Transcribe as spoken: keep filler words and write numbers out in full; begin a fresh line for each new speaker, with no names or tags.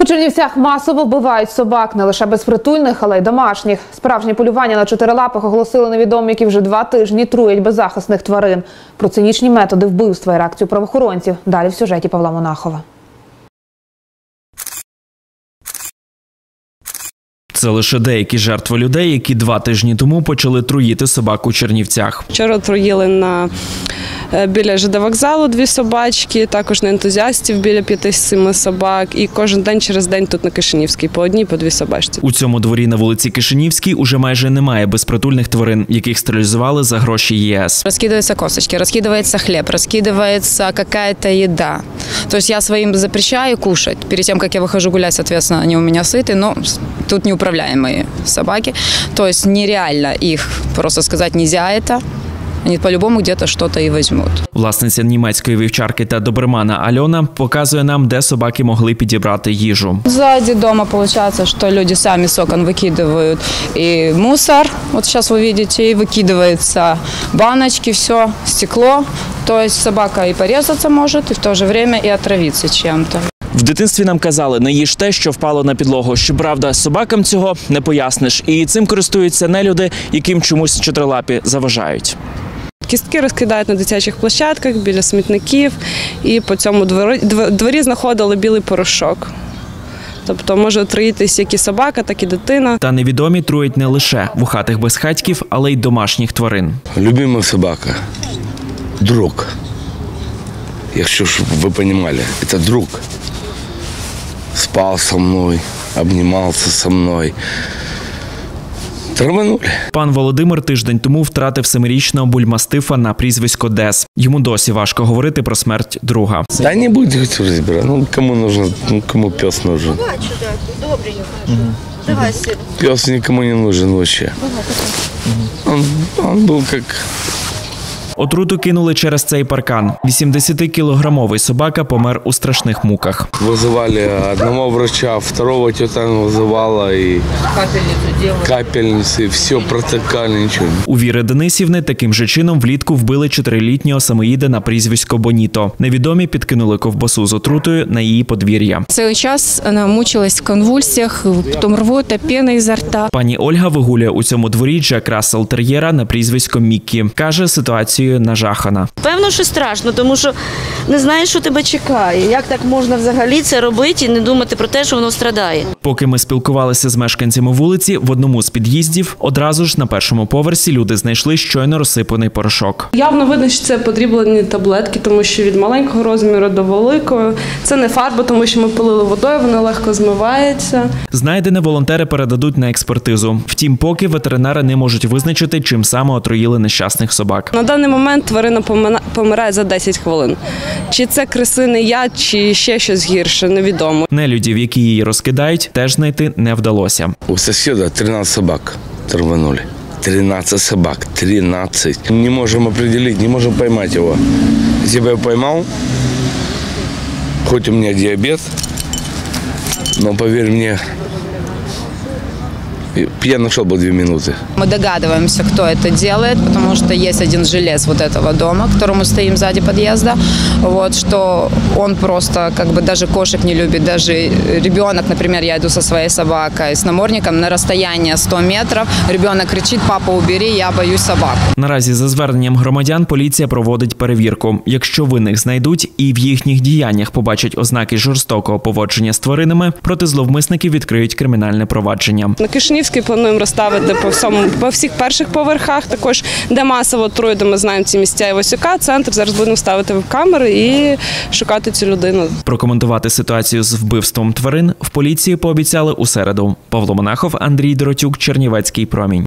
Чернівцях масово вбивають собак, не лише безпритульних, але й домашніх. Справжнє полювання на чотирилапих оголосили невідомі, які вже два тижні труять беззахисних тварин. Про цинічні методи вбивства і реакцію правоохоронців. Далі в сюжеті Павла Монахова.
Це лише деякі жертви людей, які два тижні тому почали труїти собак у Чернівцях.
Вчора труїли на біля ЖД вокзалу дві собачки, також на ентузіастів біля п'яти-семи собак. І кожен день через день тут на Кишинівській по одній, по дві собачці.
У цьому дворі на вулиці Кишинівській уже майже немає безпритульних тварин, яких стерилізували за гроші ЄС.
Розкидаються косточки, розкидається хліб, розкидається якась їда. Тобто я своїм запрещаю кушати. Перед тим, як я виходжу гуляти, соответственно, вони у мене ситі, але тут неуправляемые собаки. То есть нереально их просто сказать нельзя это. Они по-любому где-то что-то и возьмут.
Власниця німецької вівчарки та добермана Альона показує нам, де собаки могли підібрати їжу.
Сзади дома получается, что люди сами с окон выкидывают и мусор. Вот сейчас вы видите, и выкидываются баночки, все, стекло. То есть собака и порезаться может, и в то же время и отравиться чем-то.
В дитинстві нам казали, не їж те, що впало на підлогу. Щоправда, собакам цього не поясниш. І цим користуються нелюди, яким чомусь чотирилапі заважають.
Кістки розкидають на дитячих площадках, біля смітників. І по цьому дворі, дворі знаходили білий порошок. Тобто може отруїтись як і собака, так і дитина.
Та невідомі труять не лише вухатих безхатьків, але й домашніх тварин.
Любима собака – друг. Якщо ж ви розуміли, це друг. Спал со мной, обнімався со мною. Траванули.
Пан Володимир тиждень тому втратив семирічного бульмастифа на прізвисько Дес. Йому досі важко говорити про смерть друга.
Та не будете розбирати. Ну, кому нужен, ну, кому пес нужен.
Давай сюди, добренько. Угу. Давай сюди.
Пес никому не нужен вообще. Он, он был как...
Отруту кинули через цей паркан. вісімдесятикілограмовий собака помер у страшних муках.
Визивали одного врача, второго тетя визивала, і капельниці, і все протикали, нічого.
У Віри Денисівни таким же чином влітку вбили чотирилітнього самоїда на прізвисько Боніто. Невідомі підкинули ковбасу з отрутою на її подвір'я.
Цілий час вона мучилась в конвульсіях, потім рвота, пена із рта.
Пані Ольга вигулює у цьому дворі Джек Рассел тер'єра на прізвисько Міккі. Каже, ситуацію нажахана.
Певно, що страшно, тому що не знаєш, що тебе чекає. Як так можна взагалі це робити і не думати про те, що воно страдає?
Поки ми спілкувалися з мешканцями вулиці, в одному з під'їздів одразу ж на першому поверсі люди знайшли щойно розсипаний порошок.
Явно видно, що це подріблені таблетки, тому що від маленького розміру до великого. Це не фарба, тому що ми полили водою, вона легко змивається.
Знайдене волонтери передадуть на експертизу. Втім, поки ветеринари не можуть визначити, чим саме отруїли нещасних собак.
На даний момент тварина помирає за десять хвилин. Чи це крисиний яд, чи ще щось гірше, невідомо.
Нелюдів, які її розкидають, теж знайти не вдалося.
У сусіда тринадцять собак траванули. тринадцять собак, тринадцять. Не можемо определить, не можемо поймати його. Якщо б я поймав, хоч у мене діабет, але повір мені, я нашел бы две минуты.
Мы догадываемся, кто это делает, потому что есть один жилец вот этого дома, к которому стоим сзади подъезда, вот, что он просто как бы даже кошек не любит, даже ребенок, например, я иду со своей собакой, с намордником на расстояние сто метров, ребенок кричит: «Папа, убери, я боюсь собаку».
Наразі за зверненням громадян поліція проводить перевірку. Якщо винних знайдуть і в їхніх діяннях побачать ознаки жорстокого поводження з тваринами, проти зловмисників відкриють кримінальне провадження.
На Кишинівській плануємо розставити по всьому, по всіх перших поверхах, також де масово трують, де ми знаємо ці місця Івасюка, центр. Зараз будемо ставити веб-камери і шукати цю людину.
Прокоментувати ситуацію з вбивством тварин в поліції пообіцяли у середу. Павло Монахов, Андрій Доротюк, Чернівецький промінь.